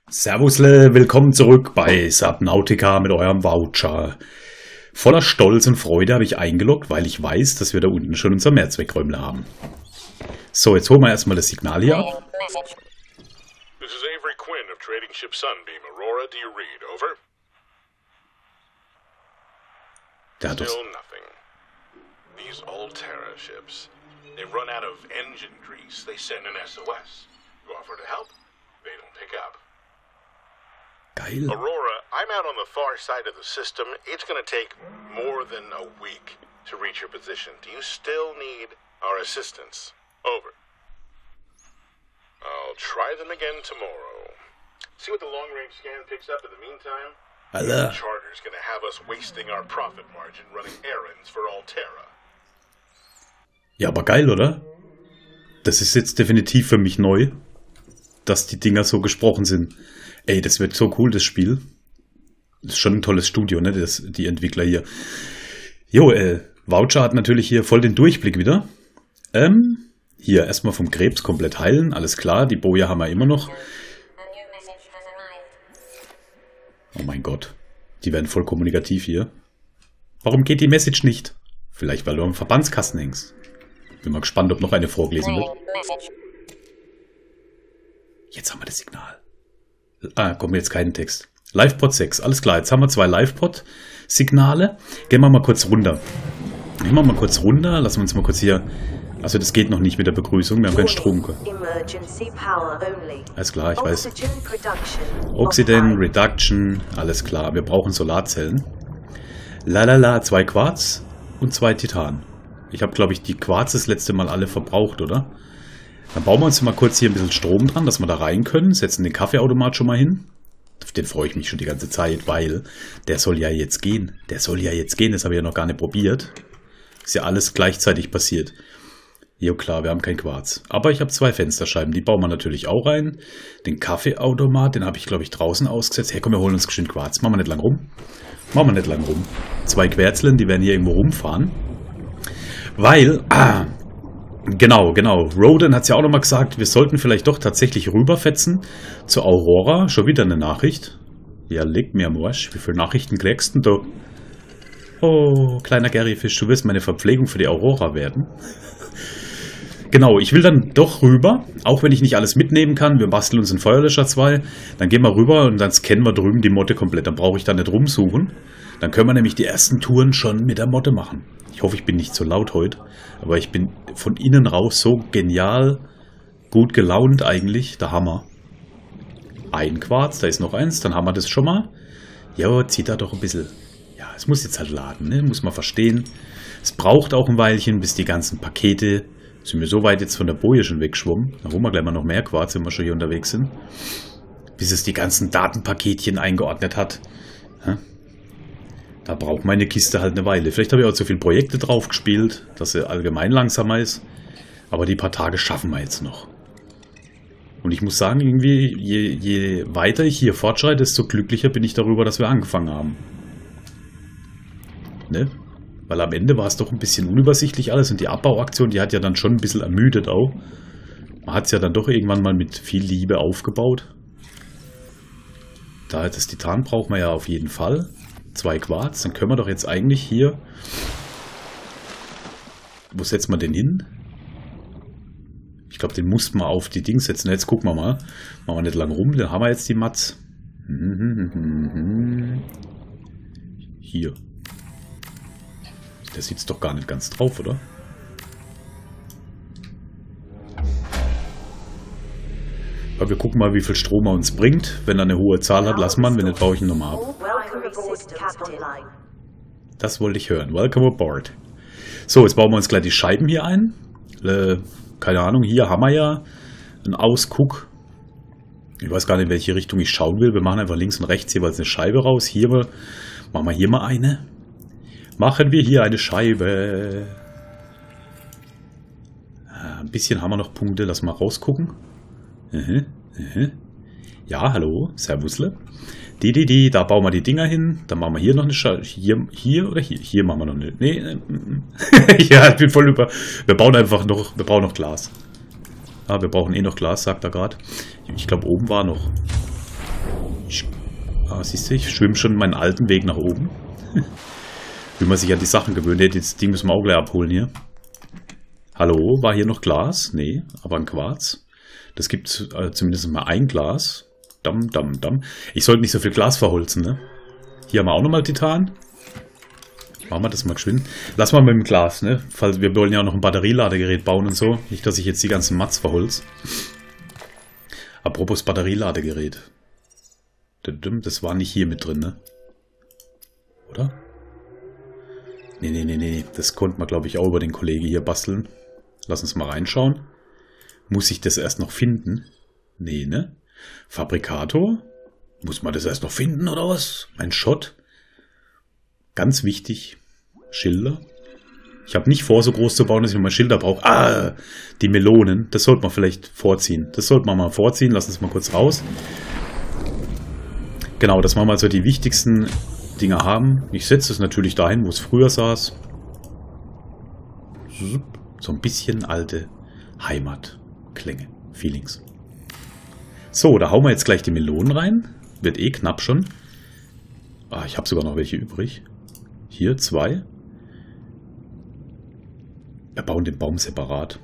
Servusle, willkommen zurück bei Subnautica mit eurem Voucher. Voller Stolz und Freude habe ich eingeloggt, weil ich weiß, dass wir da unten schon unser Mehrzweckräumler haben. So, jetzt holen wir erstmal das Signal hier ab. This is Avery Quinn of Trading Ship Sunbeam. Aurora, do you read? Over? Der hat das. Still nothing. These Alterra ships. They've run out of engine grease. They send an SOS. You offer to help? They don't pick up. Geil. Aurora, I'm out on the far side of the system. It's gonna take more than a week to reach your position. Do you still need our assistance? Over. I'll try them again tomorrow. See what the long-range scan picks up in the meantime? Alter. Charter's gonna have us wasting our profit margin running errands for Alterra. Ja, aber geil, oder? Das ist jetzt definitiv für mich neu, dass die Dinger so gesprochen sind. Ey, das wird so cool, das Spiel. Das ist schon ein tolles Studio, ne? Die Entwickler hier. Jo, Voucher hat natürlich hier voll den Durchblick wieder. Hier erstmal vom Krebs komplett heilen, alles klar. Die Boje haben wir immer noch. Oh mein Gott. Die werden voll kommunikativ hier. Warum geht die Message nicht? Vielleicht, weil du am Verbandskasten hängst. Bin mal gespannt, ob noch eine vorgelesen wird. Jetzt haben wir das Signal. Kommt jetzt keinen Text. LivePod 6, alles klar. Jetzt haben wir 2 LivePod-Signale. Gehen wir mal kurz runter. Gehen wir mal kurz runter. Lassen wir uns mal kurz hier... Also das geht noch nicht mit der Begrüßung. Wir haben keinen Strom. Alles klar, ich weiß. Oxygen Reduction. Alles klar. Wir brauchen Solarzellen. Lalala, 2 Quarz und 2 Titan. Ich habe, glaube ich, die Quarz das letzte Mal alle verbraucht, oder? Dann bauen wir uns mal kurz hier ein bisschen Strom dran, dass wir da rein können. Setzen den Kaffeeautomat schon mal hin. Auf den freue ich mich schon die ganze Zeit, weil der soll ja jetzt gehen. Der soll ja jetzt gehen, das habe ich ja noch gar nicht probiert. Ist ja alles gleichzeitig passiert. Jo klar, wir haben kein Quarz. Aber ich habe 2 Fensterscheiben, die bauen wir natürlich auch rein. Den Kaffeeautomat, den habe ich, glaube ich, draußen ausgesetzt. Hey, komm, wir holen uns geschwind Quarz. Machen wir nicht lang rum. Machen wir nicht lang rum. 2 Querzlen, die werden hier irgendwo rumfahren. Weil... Genau. Roden hat es ja auch nochmal gesagt, wir sollten vielleicht doch tatsächlich rüberfetzen zur Aurora. Schon wieder eine Nachricht. Ja, leg mir am Arsch. Wie viele Nachrichten kriegst du denn da? Oh, kleiner Garyfisch, du wirst meine Verpflegung für die Aurora werden. Genau, ich will dann doch rüber, auch wenn ich nicht alles mitnehmen kann. Wir basteln uns einen Feuerlöscher 2. Dann gehen wir rüber und dann scannen wir drüben die Motte komplett. Dann brauche ich da nicht rumsuchen. Dann können wir nämlich die ersten Touren schon mit der Motte machen. Ich hoffe, ich bin nicht so laut heute, aber ich bin von innen raus so genial, gut gelaunt eigentlich. Der Hammer. Ein Quarz, da ist noch eins, dann haben wir das schon mal. Ja, zieht da doch ein bisschen. Ja, es muss jetzt halt laden, ne? Muss man verstehen. Es braucht auch ein Weilchen, bis die ganzen Pakete... Sind wir so weit jetzt von der Boje schon weggeschwommen. Da holen wir gleich mal noch mehr Quarz, wenn wir schon hier unterwegs sind. Bis es die ganzen Datenpaketchen eingeordnet hat. Ja? Da braucht meine Kiste halt eine Weile. Vielleicht habe ich auch zu viele Projekte drauf gespielt, dass sie allgemein langsamer ist. Aber die paar Tage schaffen wir jetzt noch. Und ich muss sagen, irgendwie, je weiter ich hier fortschreite, desto glücklicher bin ich darüber, dass wir angefangen haben. Ne? Weil am Ende war es doch ein bisschen unübersichtlich alles. Und die Abbauaktion, die hat ja dann schon ein bisschen ermüdet auch. Man hat es ja dann doch irgendwann mal mit viel Liebe aufgebaut. Da das Titan brauchen wir ja auf jeden Fall. 2 Quarz, dann können wir doch jetzt eigentlich hier... Wo setzen wir den hin? Ich glaube, den mussten wir auf die Dings setzen. Jetzt gucken wir mal. Machen wir nicht lang rum, dann haben wir jetzt die Mats. Hier. Der sitzt doch gar nicht ganz drauf, oder? Aber wir gucken mal, wie viel Strom er uns bringt. Wenn er eine hohe Zahl hat, lassen wir ihn. Wenn nicht, baue ich ihn nochmal ab. Das wollte ich hören. Welcome aboard. So, jetzt bauen wir uns gleich die Scheiben hier ein. Keine Ahnung, hier haben wir ja einen Ausguck. Ich weiß gar nicht, in welche Richtung ich schauen will. Wir machen einfach links und rechts jeweils eine Scheibe raus. Hier machen wir hier mal eine. Machen wir hier eine Scheibe. Ein bisschen haben wir noch Punkte. Lass mal rausgucken. Ja, hallo. Servusle. Da bauen wir die Dinger hin. Dann machen wir hier noch eine Scheibe. Hier oder hier? Hier machen wir noch eine. Nee. Ja, ich bin voll über. Wir bauen einfach noch. Wir brauchen noch Glas. Ah, wir brauchen eh noch Glas, sagt er gerade. Ich glaube, oben war noch. Siehst du, ich schwimme schon meinen alten Weg nach oben. Wie man sich an die Sachen gewöhnt. Das Ding müssen wir auch gleich abholen hier. Hallo, war hier noch Glas? Nee, aber ein Quarz. Das gibt zumindest mal ein Glas. Dam. Ich sollte nicht so viel Glas verholzen, ne? Hier haben wir auch nochmal Titan. Machen wir das mal geschwind. Lass mal mit dem Glas, ne? Wir wollen ja auch noch ein Batterieladegerät bauen und so. Nicht, dass ich jetzt die ganzen Mats verholz. Apropos Batterieladegerät. Das war nicht hier mit drin, ne? Oder? Nee. Das konnte man, glaube ich, auch über den Kollegen hier basteln. Lass uns mal reinschauen. Muss ich das erst noch finden? Nee, ne? Fabrikator? Muss man das erst noch finden, oder was? Mein Schott? Ganz wichtig. Schilder. Ich habe nicht vor, so groß zu bauen, dass ich nochmal Schilder brauche. Ah, die Melonen. Das sollte man vielleicht vorziehen. Das sollte man mal vorziehen. Lass uns mal kurz raus. Genau, dass wir mal so die wichtigsten Dinge haben. Ich setze es natürlich dahin, wo es früher saß. So ein bisschen alte Heimatklänge. Feelings. So, da hauen wir jetzt gleich die Melonen rein. Wird eh knapp schon. Ah, ich habe sogar noch welche übrig. Hier 2. Wir bauen den Baum separat.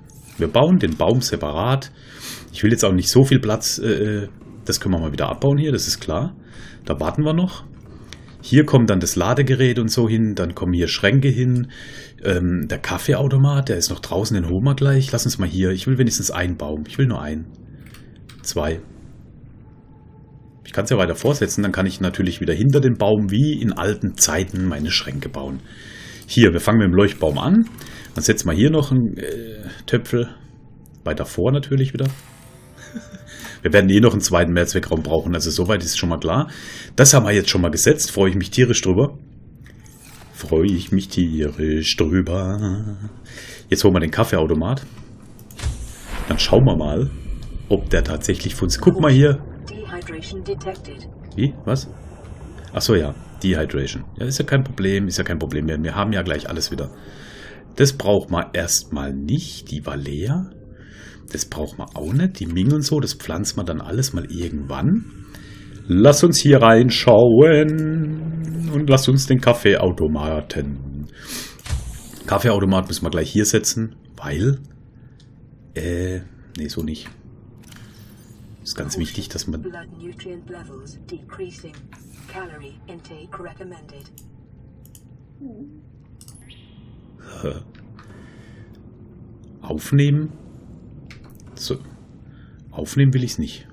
Ich will jetzt auch nicht so viel Platz. Das können wir mal wieder abbauen hier, das ist klar. Da warten wir noch. Hier kommt dann das Ladegerät und so hin. Dann kommen hier Schränke hin. Der Kaffeeautomat, der ist noch draußen, den holen wir gleich. Lass uns mal hier. Ich will wenigstens einen Baum. Ich will nur einen. 2. Ich kann es ja weiter vorsetzen. Dann kann ich natürlich wieder hinter dem Baum wie in alten Zeiten meine Schränke bauen. Hier, wir fangen mit dem Leuchtbaum an. Dann setzen wir hier noch einen Töpfel. Weiter vor natürlich wieder. Wir werden eh noch einen zweiten Mehrzweckraum brauchen. Also soweit ist schon mal klar. Das haben wir jetzt schon mal gesetzt. Freue ich mich tierisch drüber. Jetzt holen wir den Kaffeeautomat. Dann schauen wir mal, ob der tatsächlich funktioniert. Guck mal hier. Wie? Was? Achso, ja. Dehydration. Ja, ist ja kein Problem. Wir haben ja gleich alles wieder. Das braucht man erstmal nicht. Die war leer. Das braucht man auch nicht. Die Ming und so, das pflanzt man dann alles mal irgendwann. Lass uns hier reinschauen. Und lass uns den Kaffeeautomaten. Kaffeeautomat müssen wir gleich hier setzen. Weil... nee, so nicht. Ist ganz wichtig, dass man... Aufnehmen. So. Aufnehmen will ich es nicht.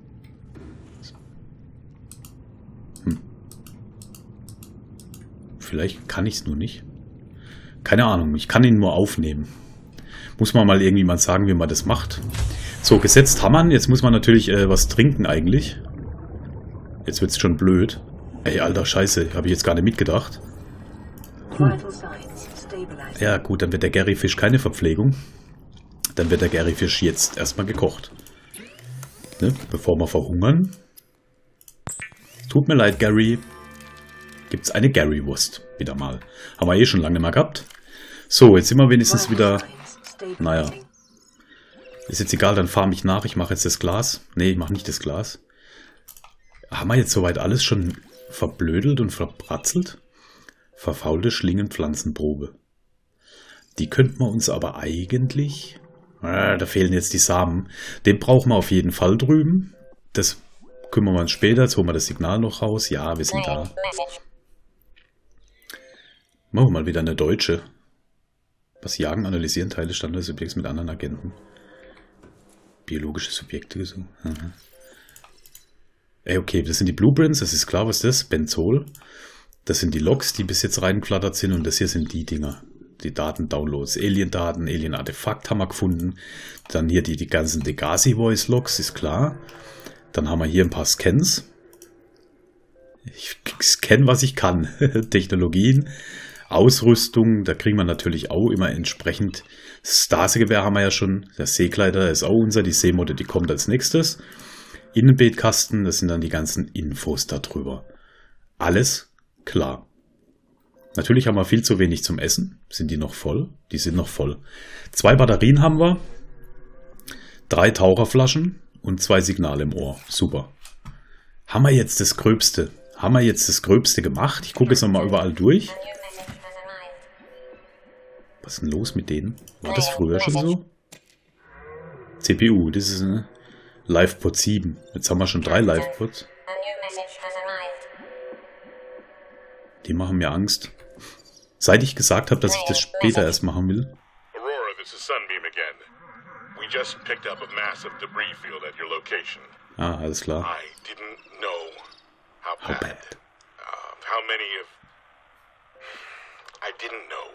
Vielleicht kann ich es nur nicht. Keine Ahnung, ich kann ihn nur aufnehmen. Muss man mal irgendjemand sagen, wie man das macht. So, gesetzt haben wir. Jetzt muss man natürlich was trinken eigentlich. Jetzt wird es schon blöd. Ey, alter Scheiße, habe ich jetzt gar nicht mitgedacht. Ja gut, dann wird der Gary-Fisch keine Verpflegung. Dann wird der Gary-Fisch jetzt erstmal gekocht. Ne? Bevor wir verhungern. Tut mir leid, Gary. Gibt es eine Gary-Wurst. Wieder mal. Haben wir eh schon lange mal gehabt. So, jetzt sind wir wenigstens wieder... Naja. Ist jetzt egal, dann farm ich nach. Ich mache jetzt das Glas. Nee, ich mache nicht das Glas. Haben wir jetzt soweit alles schon verblödelt und verbratzelt? Verfaulte Schlingenpflanzenprobe. Die könnten wir uns aber eigentlich... da fehlen jetzt die Samen. Den brauchen wir auf jeden Fall drüben. Das kümmern wir uns später. Jetzt holen wir das Signal noch raus. Ja, wir sind da. Machen wir mal wieder eine deutsche. Was jagen, analysieren Teile Standard des Subjekts mit anderen Agenten. Biologische Subjekte gesucht. Ey, okay, das sind die Blueprints. Das ist klar, was das ist. Benzol. Das sind die Logs, die bis jetzt reingeflattert sind. Und das hier sind die Dinger. Die Daten-Downloads. Alien-Daten, Alien-Artefakt haben wir gefunden. Dann hier die ganzen Degasi-Voice-Logs, ist klar. Dann haben wir hier ein paar Scans. Ich scanne, was ich kann. Technologien. Ausrüstung, da kriegen wir natürlich auch immer entsprechend. Das Stase-Gewehr haben wir ja schon. Der Seekleider ist auch unser. Die Seemotte, die kommt als nächstes. Innenbeetkasten, das sind dann die ganzen Infos darüber. Alles klar. Natürlich haben wir viel zu wenig zum Essen. Sind die noch voll? Die sind noch voll. 2 Batterien haben wir. 3 Taucherflaschen und 2 Signale im Ohr. Super. Haben wir jetzt das Gröbste? Haben wir jetzt das Gröbste gemacht? Ich gucke jetzt nochmal überall durch. Was ist denn los mit denen? War das früher schon so? CPU, das ist eine LivePod 7. Jetzt haben wir schon 3 LivePods. Die machen mir Angst. Seit ich gesagt habe, dass ich das später erst machen will. Aurora, this is Sunbeam again. We just picked up a massive debris field at your location. Ah, alles klar. I didn't know how How bad. bad? How many of... I didn't know.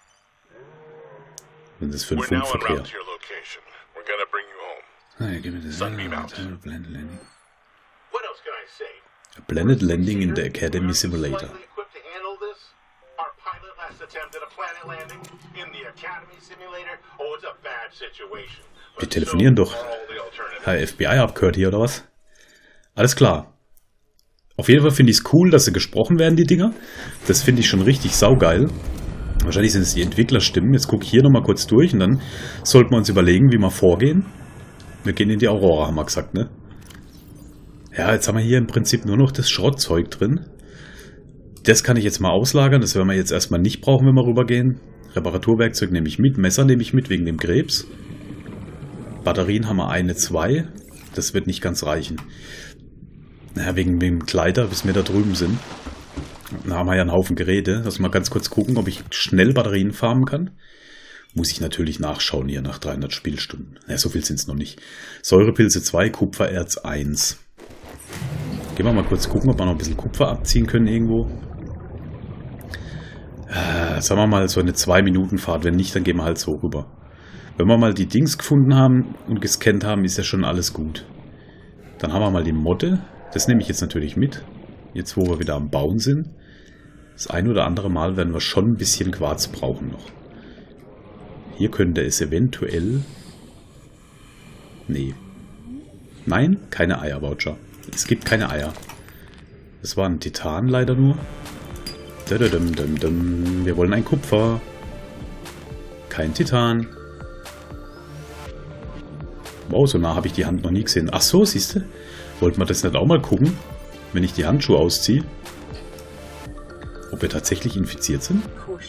Wenn das für ein We're now en Funkverkehr. route to your location. We're gonna bring you home. Sunbeam out. Blended Landing. What else can I say? A blended landing in the Academy Simulator. Slightly equipped to handle this? Our pilot last attempted a planet landing in the Academy Simulator. Oh, it's a bad situation. Wir telefonieren doch. All the alternatives. FBI abgehört hier, oder was? Alles klar. Auf jeden Fall finde ich es cool, dass sie gesprochen werden, die Dinger. Das finde ich schon richtig saugeil. Wahrscheinlich sind es die Entwicklerstimmen. Jetzt gucke ich hier nochmal kurz durch und dann sollten wir uns überlegen, wie wir vorgehen. Wir gehen in die Aurora, haben wir gesagt, ne? Ja, jetzt haben wir hier im Prinzip nur noch das Schrottzeug drin. Das kann ich jetzt mal auslagern. Das werden wir jetzt erstmal nicht brauchen, wenn wir rübergehen. Reparaturwerkzeug nehme ich mit. Messer nehme ich mit wegen dem Krebs. Batterien haben wir 1, 2. Das wird nicht ganz reichen. Naja, wegen dem Kleider, bis wir da drüben sind. Da haben wir ja einen Haufen Geräte. Lass mal ganz kurz gucken, ob ich schnell Batterien farmen kann. Muss ich natürlich nachschauen hier nach 300 Spielstunden. Ja, so viel sind es noch nicht. Säurepilze 2, Kupfererz 1. Gehen wir mal kurz gucken, ob wir noch ein bisschen Kupfer abziehen können irgendwo. Sagen wir mal so eine 2-Minuten-Fahrt. Wenn nicht, dann gehen wir halt so rüber. Wenn wir mal die Dings gefunden haben und gescannt haben, ist ja schon alles gut. Dann haben wir mal die Motte. Das nehme ich jetzt natürlich mit. Jetzt, wo wir wieder am Bauen sind. Das ein oder andere Mal werden wir schon ein bisschen Quarz brauchen noch. Hier könnte es eventuell... Nee. Nein, keine Eier-Voucher. Es gibt keine Eier. Das war ein Titan leider nur. Wir wollen ein Kupfer. Kein Titan. Wow, so nah habe ich die Hand noch nie gesehen. Ach so, siehst du? Wollten wir das nicht auch mal gucken, wenn ich die Handschuhe ausziehe? Ob wir tatsächlich infiziert sind?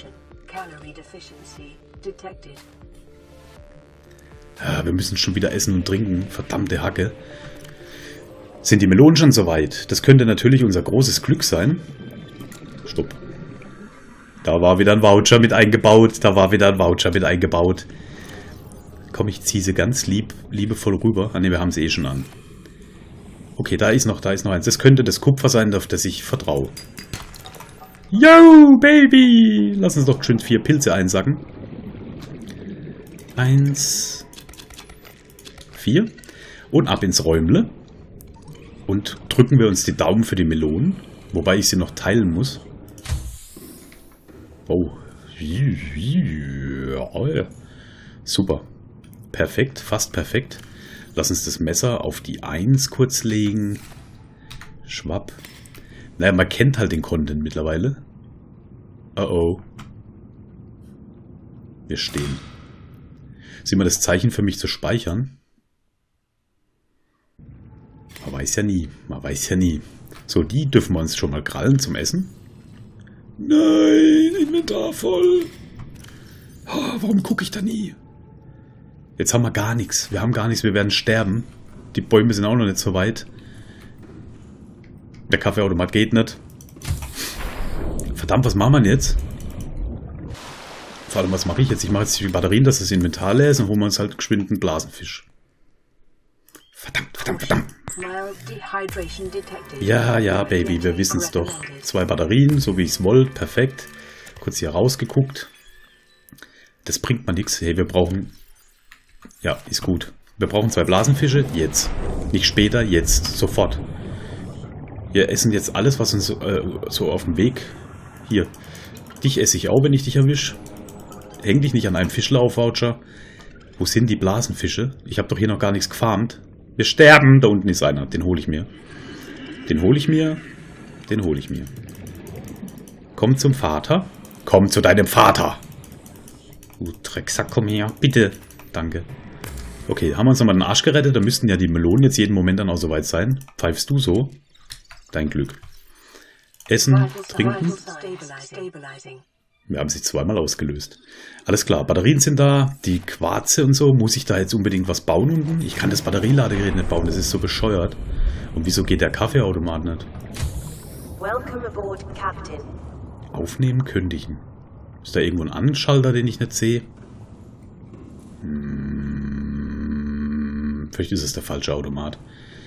Ja, wir müssen schon wieder essen und trinken. Verdammte Hacke. Sind die Melonen schon soweit? Das könnte natürlich unser großes Glück sein. Stopp. Da war wieder ein Voucher mit eingebaut. Komm, ich ziehe sie ganz liebevoll rüber. Ah ne, wir haben sie eh schon an. Okay, da ist noch eins. Das könnte das Kupfer sein, auf das ich vertraue. Yo, Baby! Lass uns doch schön 4 Pilze einsacken. 1, 4. Und ab ins Räumle. Und drücken wir uns die Daumen für die Melonen. Wobei ich sie noch teilen muss. Oh. Super. Perfekt, fast perfekt. Lass uns das Messer auf die 1 kurz legen. Schwapp. Naja, man kennt halt den Content mittlerweile. Oh. Wir stehen. Sieh mal das Zeichen für mich zu speichern. Man weiß ja nie. So, die dürfen wir uns schon mal krallen zum Essen. Nein, Inventar voll. Oh, warum gucke ich da nie? Jetzt haben wir gar nichts. Wir werden sterben. Die Bäume sind auch noch nicht so weit. Der Kaffeeautomat geht nicht. Verdammt, was machen wir denn jetzt? Vor allem, was mache ich jetzt? Ich mache jetzt die Batterien, dass das Inventar leer ist und holen wir uns halt geschwind einen Blasenfisch. Verdammt. Ja, Baby, wir wissen es doch. 2 Batterien, so wie ich es wollte. Perfekt. Kurz hier rausgeguckt. Das bringt mal nichts. Hey, wir brauchen... Ja, ist gut. Wir brauchen 2 Blasenfische. Jetzt. Nicht später, jetzt. Sofort. Wir essen jetzt alles, was uns so auf dem Weg... Hier. Dich esse ich auch, wenn ich dich erwische. Häng dich nicht an einem Fischlauf-Voucher. Wo sind die Blasenfische? Ich habe doch hier noch gar nichts gefarmt. Wir sterben. Da unten ist einer. Den hole ich mir. Komm zum Vater. Komm zu deinem Vater. Drecksack, komm her. Bitte. Danke. Okay, haben wir uns nochmal den Arsch gerettet. Da müssten ja die Melonen jetzt jeden Moment dann auch soweit sein. Pfeifst du so? Dein Glück. Essen, trinken. Wir haben sich zweimal ausgelöst. Alles klar, Batterien sind da, die Quarze und so. Muss ich da jetzt unbedingt was bauen unten? Ich kann das Batterieladegerät nicht bauen, das ist so bescheuert. Und wieso geht der Kaffeeautomat nicht? Aufnehmen, kündigen. Ist da irgendwo ein Anschalter, den ich nicht sehe? Vielleicht ist es der falsche Automat.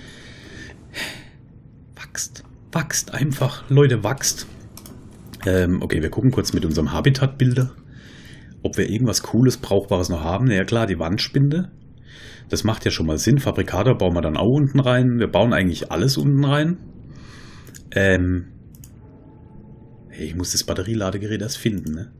Wachst einfach. Leute, wachst. Okay, wir gucken kurz mit unserem Habitat-Bilder, ob wir irgendwas Cooles, Brauchbares noch haben. Ja klar, die Wandspinde. Das macht ja schon mal Sinn. Fabrikator bauen wir dann auch unten rein. Wir bauen eigentlich alles unten rein. Hey, ich muss das Batterieladegerät erst finden, ne?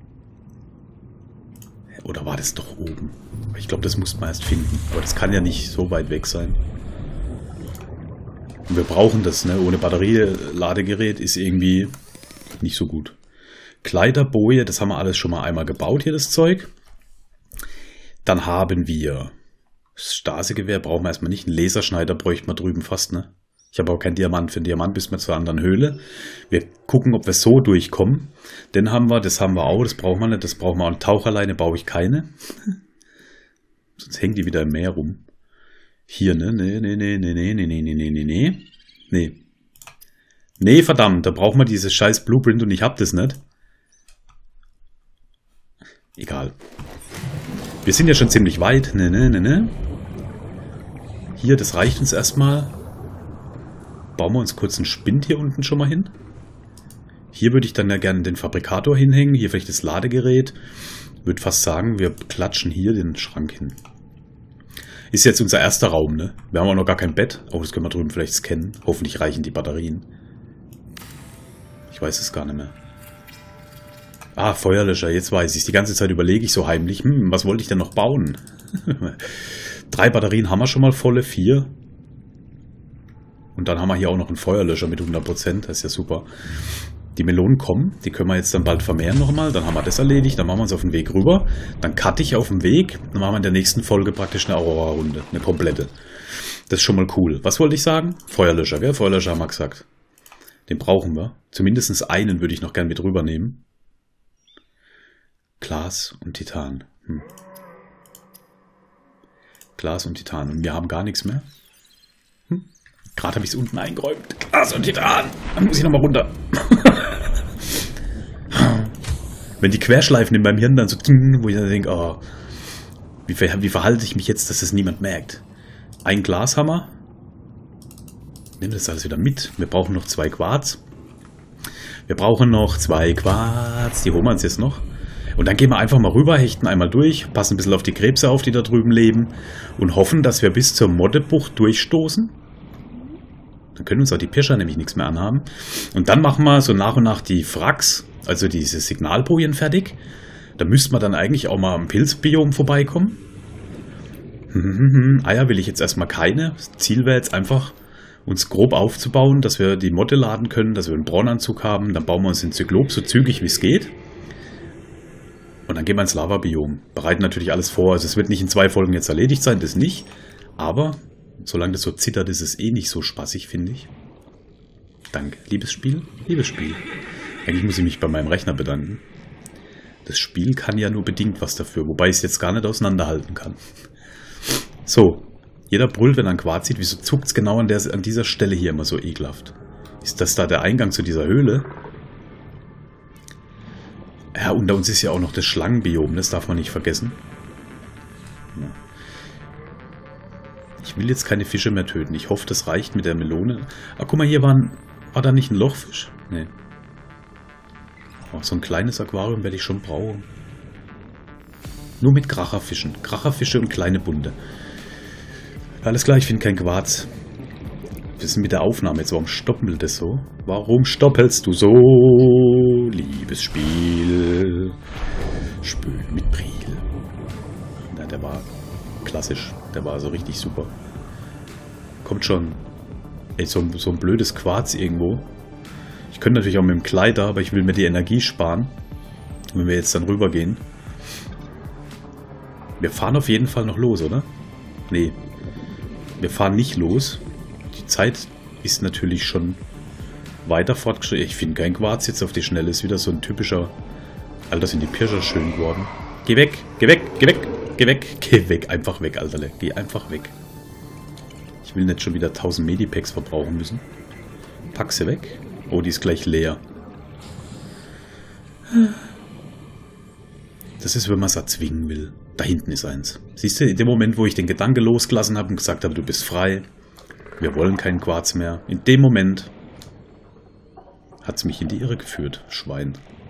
Oder war das doch oben? Ich glaube, das muss man erst finden. Aber das kann ja nicht so weit weg sein. Und wir brauchen das, ne? Ohne Batterieladegerät ist irgendwie nicht so gut. Kleider, Boje, das haben wir alles schon mal einmal gebaut hier, das Zeug. Dann haben wir das Stasi-Gewehr, brauchen wir erstmal nicht. Einen Laserschneider bräuchten wir drüben fast, ne? Ich habe auch keinen Diamant. Für einen Diamant bis wir zur anderen Höhle. Wir gucken, ob wir so durchkommen. Den haben wir, das haben wir auch, das brauchen wir nicht. Das brauchen wir auch. Eine Taucherleine baue ich keine. Sonst hängt die wieder im Meer rum. Hier, ne? Nee. Nee, verdammt, da brauchen wir dieses scheiß Blueprint und ich hab das nicht. Egal. Wir sind ja schon ziemlich weit. Hier, das reicht uns erstmal. Bauen wir uns kurz einen Spind hier unten schon mal hin. Hier würde ich dann ja gerne den Fabrikator hinhängen. Hier vielleicht das Ladegerät. Würde fast sagen, wir klatschen hier den Schrank hin. Ist jetzt unser erster Raum, ne? Wir haben auch noch gar kein Bett. Oh, das können wir drüben vielleicht scannen. Hoffentlich reichen die Batterien. Ich weiß es gar nicht mehr. Ah, Feuerlöscher, jetzt weiß ich es. Die ganze Zeit überlege ich so heimlich, was wollte ich denn noch bauen? 3 Batterien haben wir schon mal volle, 4. Und dann haben wir hier auch noch einen Feuerlöscher mit 100%, das ist ja super. Die Melonen kommen, die können wir jetzt dann bald vermehren nochmal, dann haben wir das erledigt, dann machen wir uns auf den Weg rüber. Dann cutte ich auf dem Weg, dann machen wir in der nächsten Folge praktisch eine Aurora-Runde, eine komplette. Das ist schon mal cool. Was wollte ich sagen? Feuerlöscher, gell? Feuerlöscher haben wir gesagt. Den brauchen wir. Zumindest einen würde ich noch gern mit rübernehmen. Glas und Titan. Glas und Titan. Und wir haben gar nichts mehr. Gerade habe ich es unten eingeräumt. Glas und Titan. Dann muss ich nochmal runter. Wenn die Querschleifen in meinem Hirn dann so, wo ich dann denke, oh, wie verhalte ich mich jetzt, dass das niemand merkt? Ein Glashammer. Nehmen wir das alles wieder mit. Wir brauchen noch 2 Quarz. Die holen wir uns jetzt noch. Und dann gehen wir einfach mal rüber, hechten einmal durch, passen ein bisschen auf die Krebse auf, die da drüben leben und hoffen, dass wir bis zur Moddebucht durchstoßen. Dann können uns auch die Pirscher nämlich nichts mehr anhaben. Und dann machen wir so nach und nach die Wracks, also diese Signalbojen fertig. Da müsste man dann eigentlich auch mal am Pilzbiom vorbeikommen. Eier will ich jetzt erstmal keine. Das Ziel wäre jetzt einfach, uns grob aufzubauen, dass wir die Motte laden können, dass wir einen Braunanzug haben. Dann bauen wir uns den Zyklop so zügig wie es geht. Und dann gehen wir ins Lavabiom. Bereiten natürlich alles vor. Also es wird nicht in 2 Folgen jetzt erledigt sein, das nicht. Aber solange das so zittert, ist es eh nicht so spaßig, finde ich. Danke. Liebes Spiel. Eigentlich muss ich mich bei meinem Rechner bedanken. Das Spiel kann ja nur bedingt was dafür, wobei ich es jetzt gar nicht auseinanderhalten kann. So. Jeder brüllt, wenn er ein Quarz sieht. Wieso zuckt es genau an dieser Stelle hier immer so ekelhaft? Ist das da der Eingang zu dieser Höhle? Ja, unter uns ist ja auch noch das Schlangenbiom, das darf man nicht vergessen. Ja. Ich will jetzt keine Fische mehr töten. Ich hoffe, das reicht mit der Melone. Ah, guck mal, hier war da nicht ein Lochfisch? Nee. Oh, so ein kleines Aquarium werde ich schon brauchen. Nur mit Kracherfischen. Kracherfische und kleine Bunte. Alles klar, ich finde kein Quarz. Wir sind mit der Aufnahme jetzt. Warum stoppelt das so? Warum stoppelst du so, liebes Spiel? Spül mit Priel. Na, der war klassisch. Der war also richtig super. Kommt schon. Ey, so ein blödes Quarz irgendwo. Ich könnte natürlich auch mit dem Kleider, aber ich will mir die Energie sparen. Wenn wir jetzt dann rübergehen. Wir fahren auf jeden Fall noch los, oder? Nee. Wir fahren nicht los. Die Zeit ist natürlich schon weiter fortgeschritten. Ich finde kein Quarz jetzt auf die Schnelle. Ist wieder so ein typischer... Alter, sind die Pirscher schön geworden. Geh weg, geh weg, geh weg, geh weg, geh weg. Einfach weg, Alter. Geh einfach weg. Ich will nicht schon wieder 1000 Medipacks verbrauchen müssen. Pack sie weg. Oh, die ist gleich leer. Das ist, wenn man es erzwingen will. Da hinten ist eins. Siehst du, in dem Moment, wo ich den Gedanke losgelassen habe und gesagt habe, du bist frei, wir wollen keinen Quarz mehr. In dem Moment hat es mich in die Irre geführt, Schwein.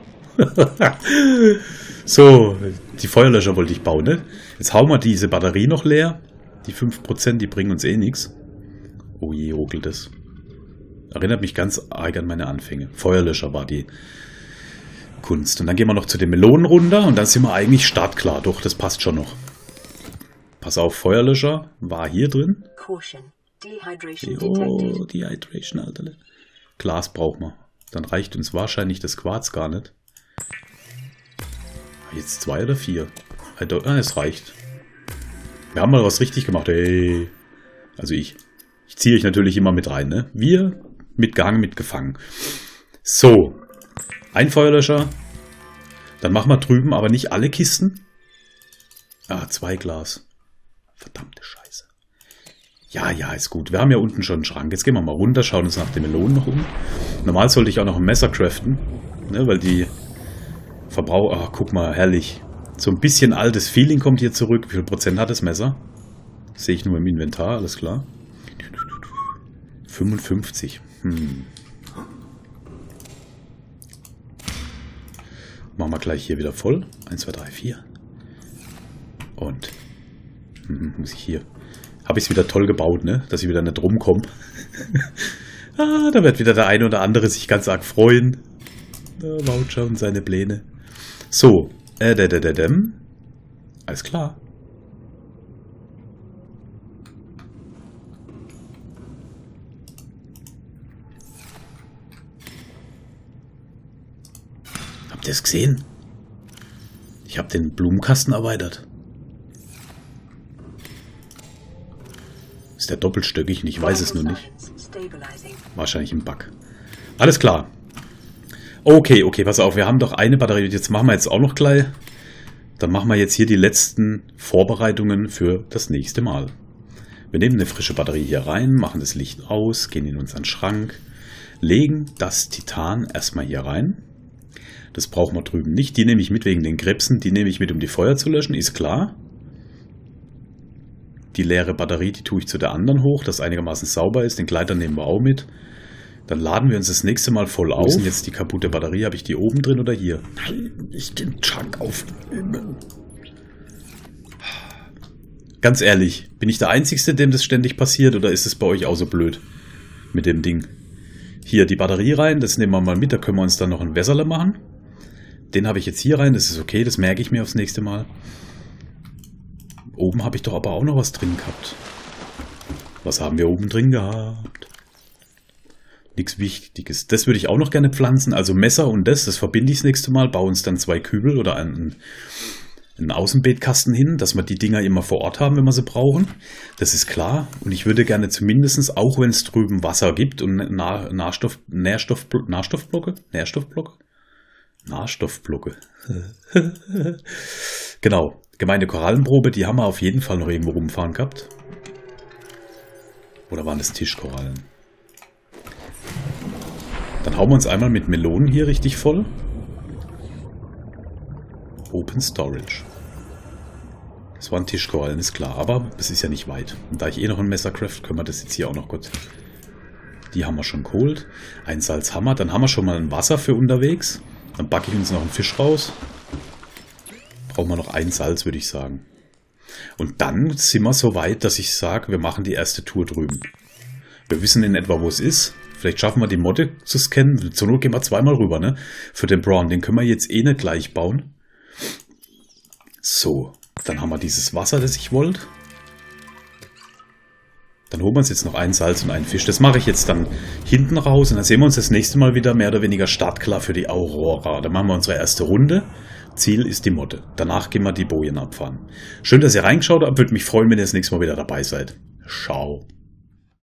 So, die Feuerlöscher wollte ich bauen, ne? Jetzt hauen wir diese Batterie noch leer. Die 5%, die bringen uns eh nichts. Oh je, ruckelt es. Erinnert mich ganz arg an meine Anfänge. Feuerlöscher war die Kunst. Und dann gehen wir noch zu den Melonen runter und dann sind wir eigentlich startklar. Doch, das passt schon noch. Pass auf, Feuerlöscher war hier drin. Oh, Dehydration, Alter. Glas brauchen wir. Dann reicht uns wahrscheinlich das Quarz gar nicht. Jetzt 2 oder 4. Es reicht. Wir haben mal was richtig gemacht. Hey. Also ich ziehe euch natürlich immer mit rein, ne? Wir mitgehangen, mitgefangen. So. Ein Feuerlöscher. Dann machen wir drüben aber nicht alle Kisten. Ah, 2 Glas. Verdammte Scheiße. Ja, ist gut. Wir haben ja unten schon einen Schrank. Jetzt gehen wir mal runter, schauen uns nach den Melonen noch um. Normal sollte ich auch noch ein Messer craften, ne, weil die Verbrauch... guck mal, herrlich. So ein bisschen altes Feeling kommt hier zurück. Wie viel Prozent hat das Messer? Das sehe ich nur im Inventar, alles klar. 55. Machen wir gleich hier wieder voll. 1, 2, 3, 4. Und muss ich hier... Habe ich es wieder toll gebaut, ne? Dass ich wieder nicht rumkomme. Da wird wieder der eine oder andere sich ganz arg freuen. Voucher und seine Pläne. So. Alles klar. Habt ihr es gesehen? Ich habe den Blumenkasten erweitert. Ist der doppelstöckig? Ich weiß es nur nicht. Wahrscheinlich ein Bug. Alles klar. Okay, pass auf. Wir haben doch eine Batterie. Jetzt machen wir jetzt auch noch gleich. Dann machen wir jetzt hier die letzten Vorbereitungen für das nächste Mal. Wir nehmen eine frische Batterie hier rein, machen das Licht aus, gehen in unseren Schrank, legen das Titan erstmal hier rein. Das brauchen wir drüben nicht. Die nehme ich mit wegen den Krebsen. Die nehme ich mit, um die Feuer zu löschen, ist klar. Die leere Batterie, die tue ich zu der anderen hoch, dass einigermaßen sauber ist. Den Gleiter nehmen wir auch mit. Dann laden wir uns das nächste Mal voll auf. Wo ist jetzt die kaputte Batterie? Habe ich die oben drin oder hier? Nein, nicht den Schrank aufnehmen. Ganz ehrlich, bin ich der Einzige, dem das ständig passiert, oder ist es bei euch auch so blöd mit dem Ding? Hier die Batterie rein, das nehmen wir mal mit, da können wir uns dann noch ein Wässerle machen. Den habe ich jetzt hier rein, das ist okay, das merke ich mir aufs nächste Mal. Oben habe ich doch aber auch noch was drin gehabt. Was haben wir oben drin gehabt? Nichts Wichtiges. Das würde ich auch noch gerne pflanzen. Also Messer und das verbinde ich das nächste Mal. Baue uns dann 2 Kübel oder einen Außenbeetkasten hin, dass wir die Dinger immer vor Ort haben, wenn wir sie brauchen. Das ist klar. Und ich würde gerne zumindest, auch wenn es drüben Wasser gibt und Nährstoffblöcke. Genau. Gemeine Korallenprobe, die haben wir auf jeden Fall noch irgendwo rumfahren gehabt. Oder waren das Tischkorallen? Dann hauen wir uns einmal mit Melonen hier richtig voll. Open Storage. Das waren Tischkorallen, ist klar. Aber es ist ja nicht weit. Und da ich eh noch ein Messer craft, können wir das jetzt hier auch noch kurz... Die haben wir schon geholt. Ein Salzhammer. Dann haben wir schon mal ein Wasser für unterwegs. Dann backe ich uns noch einen Fisch raus. Brauchen wir noch ein Salz, würde ich sagen. Und dann sind wir so weit, dass ich sage, wir machen die erste Tour drüben. Wir wissen in etwa, wo es ist. Vielleicht schaffen wir die Modde zu scannen. Zur Not gehen wir zweimal rüber, ne? Für den Brawn. Den können wir jetzt eh nicht gleich bauen. So. Dann haben wir dieses Wasser, das ich wollte. Dann holen wir uns jetzt noch ein Salz und einen Fisch. Das mache ich jetzt dann hinten raus. Und dann sehen wir uns das nächste Mal wieder mehr oder weniger startklar für die Aurora. Dann machen wir unsere erste Runde. Ziel ist die Motte. Danach gehen wir die Bojen abfahren. Schön, dass ihr reingeschaut habt. Würde mich freuen, wenn ihr das nächste Mal wieder dabei seid. Ciao.